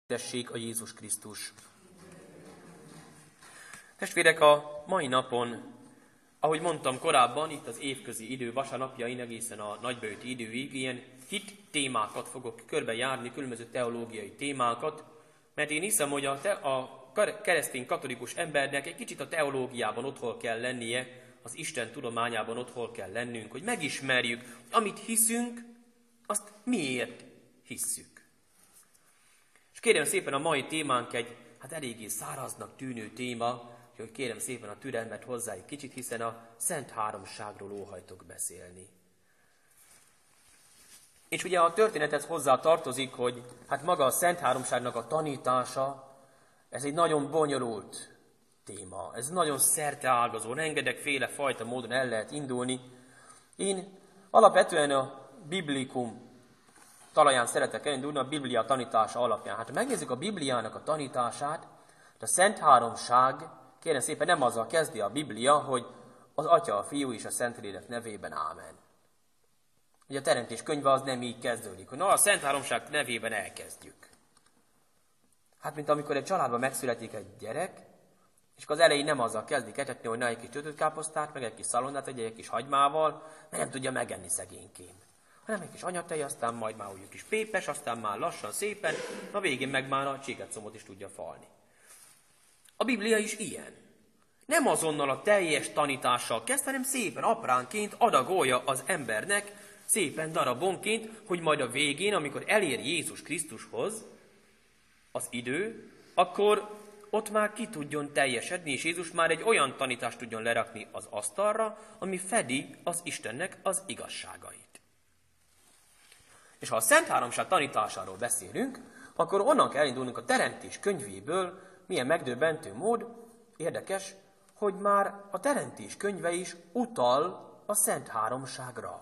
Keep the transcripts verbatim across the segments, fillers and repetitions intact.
Tessék a Jézus Krisztus. Testvérek, a mai napon, ahogy mondtam korábban, itt az évközi idő vasárnapjain egészen a nagybeüti időig ilyen hit témákat fogok körbejárni, különböző teológiai témákat, mert én hiszem, hogy a, te, a keresztény katolikus embernek egy kicsit a teológiában otthon kell lennie, az Isten tudományában otthon kell lennünk, hogy megismerjük, amit hiszünk, azt miért hisszük. És kérem szépen, a mai témánk egy hát eléggé száraznak tűnő téma, hogy kérem szépen a türelmet hozzá egy kicsit, hiszen a Szent Háromságról óhajtok beszélni. És ugye a történethez hozzá tartozik, hogy hát maga a Szent Háromságnak a tanítása, ez egy nagyon bonyolult téma, ez nagyon szerteágazó, rengetegféle fajta módon el lehet indulni. Én alapvetően a biblikum talaján szeretek elindulni, a Biblia tanítása alapján. Hát ha megnézzük a Bibliának a tanítását, a Szent Háromság, kérem szépen, nem azzal kezdi a Biblia, hogy az Atya, a Fiú és a Szentlélek nevében ámen. Ugye a Teremtés könyve az nem így kezdődik, hogy na, a Szent Háromság nevében elkezdjük. Hát, mint amikor egy családban megszületik egy gyerek, és az elején nem azzal kezdik etetni, hogy na, egy kis töltőkáposztát, meg egy kis szalonnát, egy, egy kis hagymával, mert nem tudja megenni szegénykém. Hanem egy kis anyatej, aztán majd már úgy kis pépes, aztán már lassan, szépen, a végén meg már a cségetszomot is tudja falni. A Biblia is ilyen. Nem azonnal a teljes tanítással kezd, hanem szépen apránként adagolja az embernek, szépen darabonként, hogy majd a végén, amikor elér Jézus Krisztushoz az idő, akkor ott már ki tudjon teljesedni, és Jézus már egy olyan tanítást tudjon lerakni az asztalra, ami fedi az Istennek az igazságait. És ha a Szent Háromság tanításáról beszélünk, akkor onnan kell elindulnunk a Teremtés könyvéből, milyen megdöbbentő mód, érdekes, hogy már a Teremtés könyve is utal a Szent Háromságra.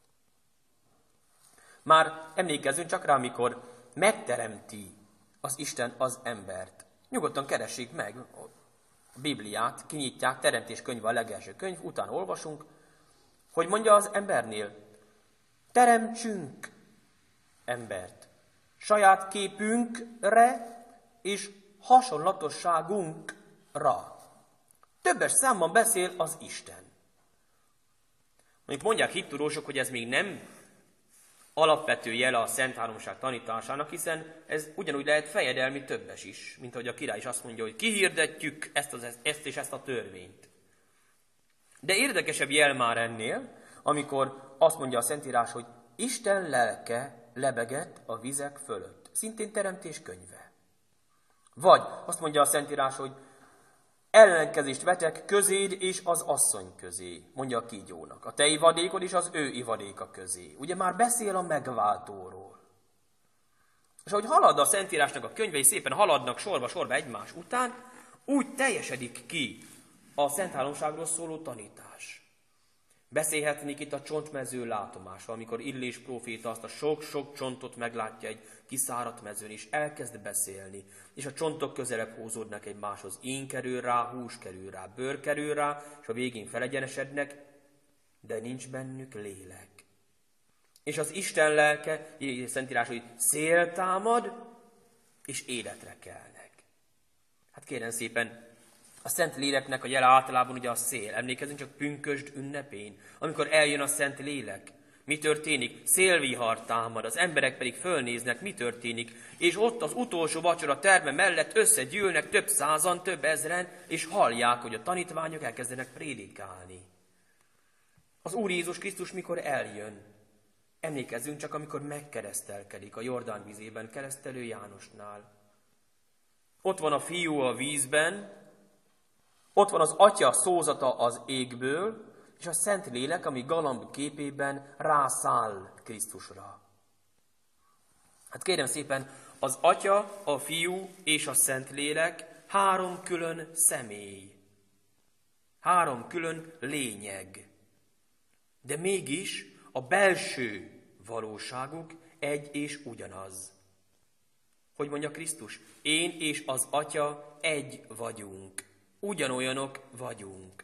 Már emlékezzünk csak rá, amikor megteremti az Isten az embert. Nyugodtan keressék meg a Bibliát, kinyitják, Teremtés könyve a legelső könyv, utána olvasunk, hogy mondja az embernél, teremtsünk embert saját képünkre és hasonlatosságunkra. Többes számban beszél az Isten. Mondjuk mondják hittudósok, hogy ez még nem alapvető jele a Szent Háromság tanításának, hiszen ez ugyanúgy lehet fejedelmi többes is, mint ahogy a király is azt mondja, hogy kihirdetjük ezt, az, ezt és ezt a törvényt. De érdekesebb jel már ennél, amikor azt mondja a Szentírás, hogy Isten lelke lebegett a vizek fölött. Szintén Teremtés könyve. Vagy azt mondja a Szentírás, hogy ellenkezést vetek közéd és az asszony közé, mondja a kígyónak. A te ivadékod és az ő ivadéka közé. Ugye már beszél a megváltóról. És ahogy halad a Szentírásnak a könyvei, szépen haladnak sorba-sorba egymás után, úgy teljesedik ki a Szent Háromságról szóló tanítás. Beszélhetnék itt a csontmező látomásról, amikor Illés próféta azt a sok-sok csontot meglátja egy kiszáradt mezőn, és elkezd beszélni, és a csontok közelebb húzódnak egymáshoz, ín kerül rá, hús kerül rá, bőr kerül rá, és a végén felegyenesednek, de nincs bennük lélek. És az Isten lelke, Szentírás, hogy szél támad, és életre kelnek. Hát kérem szépen, a Szent Léleknek a jele általában ugye a szél. Emlékezzünk csak pünkösd ünnepén, amikor eljön a Szent Lélek. Mi történik? Szélvihar támad, az emberek pedig fölnéznek, mi történik. És ott az utolsó vacsora terme mellett összegyűlnek több százan, több ezren, és hallják, hogy a tanítványok elkezdenek prédikálni. Az Úr Jézus Krisztus mikor eljön? Emlékezzünk csak, amikor megkeresztelkedik a Jordán vizében, keresztelő Jánosnál. Ott van a fiú a vízben, ott van az Atya szózata az égből, és a Szent Lélek, ami galamb képében rászáll Krisztusra. Hát kérem szépen, az Atya, a Fiú és a Szent Lélek három külön személy. Három külön lényeg. De mégis a belső valóságuk egy és ugyanaz. Hogy mondja Krisztus? Én és az Atya egy vagyunk. Ugyanolyanok vagyunk.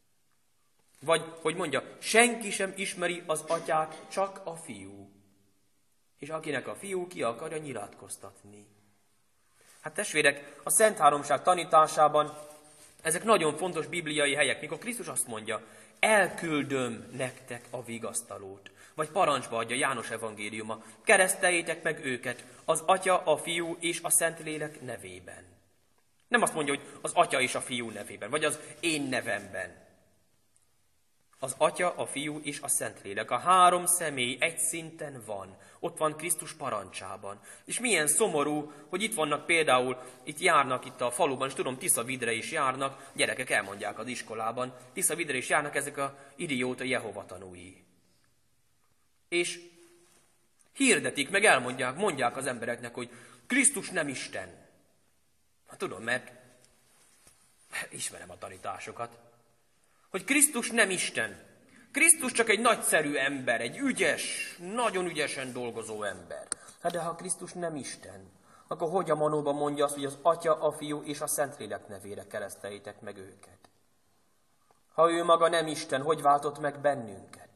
Vagy, hogy mondja, senki sem ismeri az Atyát, csak a Fiú. És akinek a Fiú ki akarja nyilatkoztatni. Hát testvérek, a Szent Háromság tanításában ezek nagyon fontos bibliai helyek, mikor Krisztus azt mondja, elküldöm nektek a vigasztalót. Vagy parancsba adja János evangéliuma, kereszteljétek meg őket az Atya, a Fiú és a Szentlélek nevében. Nem azt mondja, hogy az Atya és a Fiú nevében, vagy az én nevemben. Az Atya, a Fiú és a Szentlélek. A három személy egy szinten van. Ott van Krisztus parancsában. És milyen szomorú, hogy itt vannak például, itt járnak itt a faluban, és tudom, Tiszavidre is járnak, gyerekek elmondják az iskolában, Tiszavidre is járnak ezek a idióta Jehova tanúi. És hirdetik, meg elmondják, mondják az embereknek, hogy Krisztus nem Isten. Hát tudom, mert ismerem a tanításokat. Hogy Krisztus nem Isten. Krisztus csak egy nagyszerű ember, egy ügyes, nagyon ügyesen dolgozó ember. Hát de ha Krisztus nem Isten, akkor hogy a manóban mondja azt, hogy az Atya, a Fiú és a Szentlélek nevére kereszteljétek meg őket? Ha ő maga nem Isten, hogy váltott meg bennünket?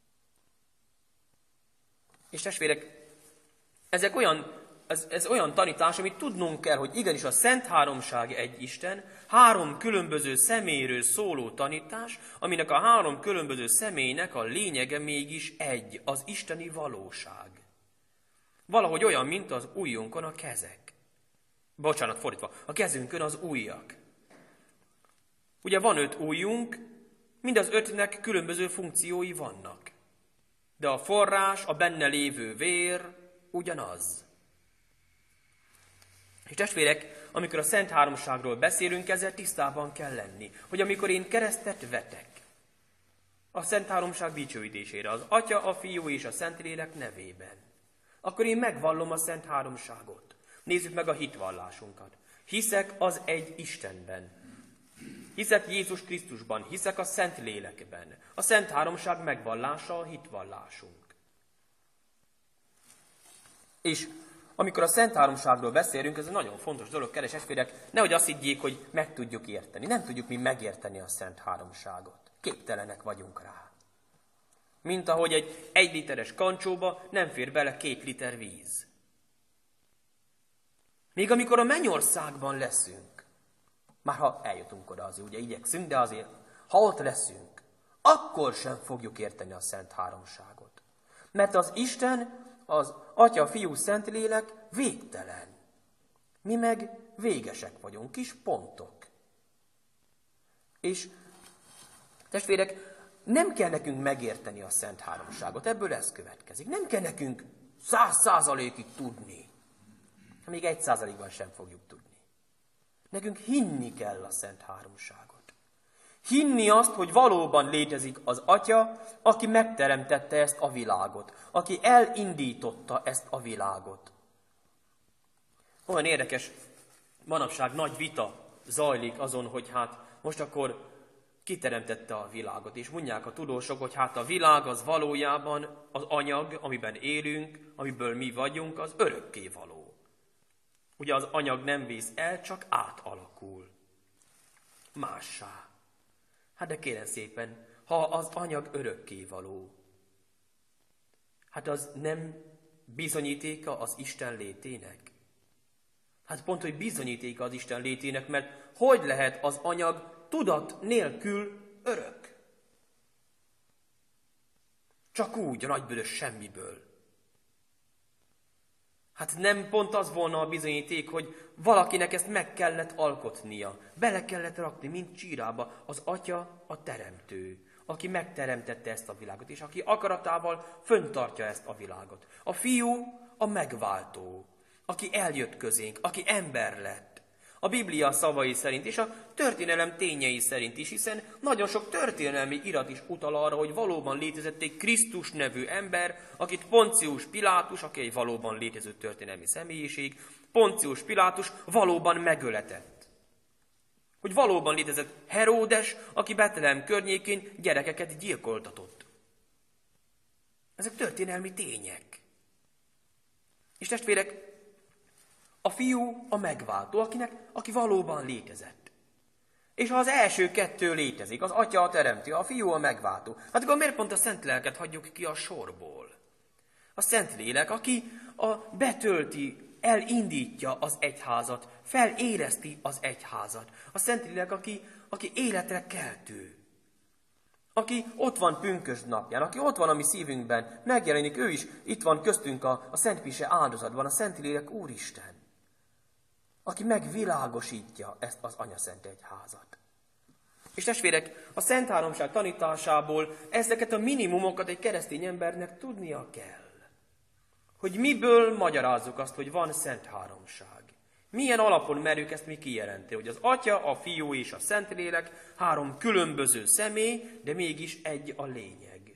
És testvérek, ezek olyan, ez, ez olyan tanítás, amit tudnunk kell, hogy igenis a Szent Háromság egy Isten, három különböző személyről szóló tanítás, aminek a három különböző személynek a lényege mégis egy, az isteni valóság. Valahogy olyan, mint az ujjunkon a kezek. Bocsánat, fordítva, a kezünkön az ujjak. Ugye van öt ujjunk, mind az ötnek különböző funkciói vannak. De a forrás, a benne lévő vér ugyanaz. És testvérek, amikor a Szent Háromságról beszélünk, ezzel tisztában kell lenni, hogy amikor én keresztet vetek a Szent Háromság dicsőítésére, az Atya, a Fiú és a Szentlélek nevében, akkor én megvallom a Szent Háromságot. Nézzük meg a hitvallásunkat. Hiszek az egy Istenben. Hiszek Jézus Krisztusban, hiszek a Szentlélekben. A Szent Háromság megvallása a hitvallásunk. És amikor a Szent Háromságról beszélünk, ez egy nagyon fontos dolog, kedves testvérek, nehogy azt higgyék, hogy meg tudjuk érteni. Nem tudjuk mi megérteni a Szent Háromságot. Képtelenek vagyunk rá. Mint ahogy egy egy literes kancsóba nem fér bele két liter víz. Még amikor a mennyországban leszünk, már ha eljutunk oda, azért ugye igyekszünk, de azért, ha ott leszünk, akkor sem fogjuk érteni a Szent Háromságot. Mert az Isten, az Atya, Fiú, Szentlélek végtelen. Mi meg végesek vagyunk, kis pontok. És testvérek, nem kell nekünk megérteni a Szent Háromságot, ebből ez következik. Nem kell nekünk száz százalékig tudni. Még egy százalékban sem fogjuk tudni. Nekünk hinni kell a Szent Háromságot. Hinni azt, hogy valóban létezik az Atya, aki megteremtette ezt a világot, aki elindította ezt a világot. Olyan érdekes, manapság nagy vita zajlik azon, hogy hát most akkor kiteremtette a világot. És mondják a tudósok, hogy hát a világ az valójában az anyag, amiben élünk, amiből mi vagyunk, az örökké való. Ugye az anyag nem vész el, csak átalakul. Mássá. Hát de kérem szépen, ha az anyag örökké való, hát az nem bizonyítéka az Isten létének? Hát pont, hogy bizonyítéka az Isten létének, mert hogy lehet az anyag tudat nélkül örök? Csak úgy, a nagybőrös semmiből. Hát nem pont az volna a bizonyíték, hogy valakinek ezt meg kellett alkotnia, bele kellett rakni, mint csírába, az Atya a teremtő, aki megteremtette ezt a világot, és aki akaratával föntartja ezt a világot. A Fiú a megváltó, aki eljött közénk, aki ember lett. A Biblia szavai szerint és a történelem tényei szerint is, hiszen nagyon sok történelmi irat is utal arra, hogy valóban létezett egy Krisztus nevű ember, akit Poncius Pilátus, aki egy valóban létező történelmi személyiség, Poncius Pilátus valóban megöletett. Hogy valóban létezett Heródes, aki Betlehem környékén gyerekeket gyilkoltatott. Ezek történelmi tények. És testvérek, a Fiú a megváltó, akinek, aki valóban létezett. És ha az első kettő létezik, az Atya a teremtő, a Fiú a megváltó, hát akkor miért pont a Szent Lelket hagyjuk ki a sorból? A Szent Lélek, aki a betölti elindítja az egyházat, feléreszti az egyházat. A Szentlélek, aki, aki életre keltő. Aki ott van pünkösd napján, aki ott van a mi szívünkben, megjelenik ő is, itt van köztünk a, a Szent Mise áldozatban, a Szentlélek Úristen. Aki megvilágosítja ezt az Anyaszent Egyházat. És testvérek, a Szent Háromság tanításából ezeket a minimumokat egy keresztény embernek tudnia kell. Hogy miből magyarázzuk azt, hogy van Szent Háromság. Milyen alapon merjük ezt mi kijelenti, hogy az Atya, a Fiú és a Szentlélek három különböző személy, de mégis egy a lényeg.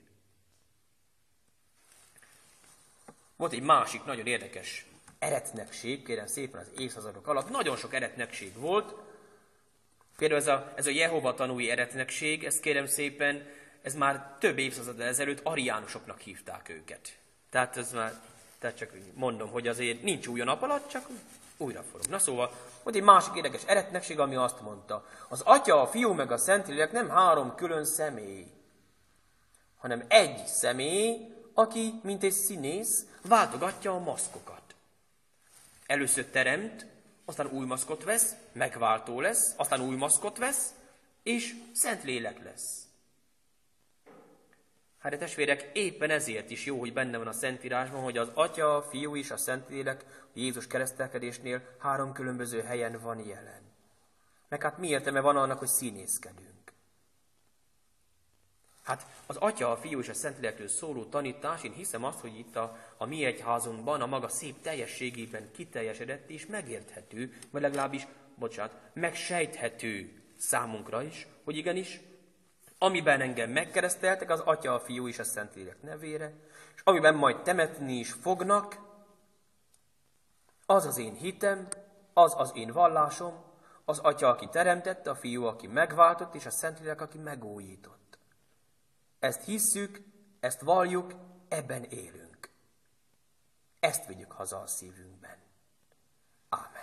Volt egy másik nagyon érdekes eretnekség, kérem szépen az évszázadok alatt, nagyon sok eretnekség volt. Például ez a, ez a Jehova tanúi eretnekség, ezt kérem szépen, ez már több évszázad ezelőtt ariánusoknak hívták őket. Tehát ez már, tehát csak mondom, hogy azért nincs új a nap alatt, csak újra forog. Na szóval, volt egy másik érdekes eretnekség, ami azt mondta, az Atya, a Fiú meg a Szentlélek nem három külön személy, hanem egy személy, aki, mint egy színész, váltogatja a maszkokat. Először teremt, aztán új maszkot vesz, megváltó lesz, aztán új maszkot vesz, és Szentlélek lesz. Hát, testvérek, éppen ezért is jó, hogy benne van a Szentírásban, hogy az Atya, a Fiú és a Szentlélek Jézus keresztelkedésnél három különböző helyen van jelen. Meg hát mi értelme van annak, hogy színészkedünk? Hát az Atya, a Fiú és a Szentlélekről szóló tanítás, én hiszem azt, hogy itt a, a mi egyházunkban a maga szép teljességében kiteljesedett és megérthető, vagy legalábbis, bocsánat, megsejthető számunkra is, hogy igenis, amiben engem megkereszteltek, az Atya, a Fiú és a Szentlélek nevére, és amiben majd temetni is fognak, az az én hitem, az az én vallásom, az Atya, aki teremtette, a Fiú, aki megváltott, és a Szentlélek, aki megújított. Ezt hisszük, ezt valljuk, ebben élünk. Ezt vigyük haza a szívünkben. Ámen.